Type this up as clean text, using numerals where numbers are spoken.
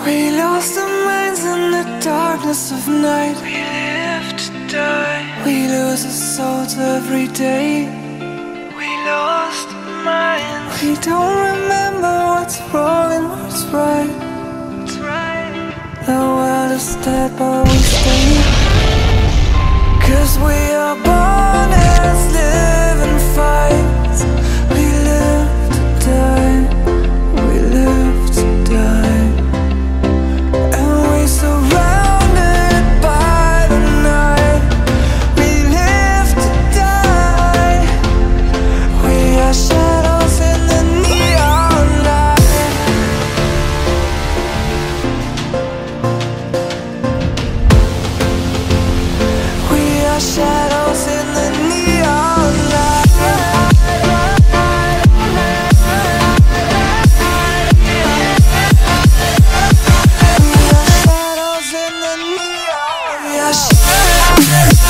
We lost our minds in the darkness of night. We live to die. We lose our souls every day. We lost our minds. We don't remember what's wrong and what's right. It's right. The world is dead but we stay, 'cause we are born as living fights. We live to die. We live to die. And we surrounded by the night. We live to die. We are shadows in the neon light. We are shadows in the neon light. We are shadows in the neon. We are shadows.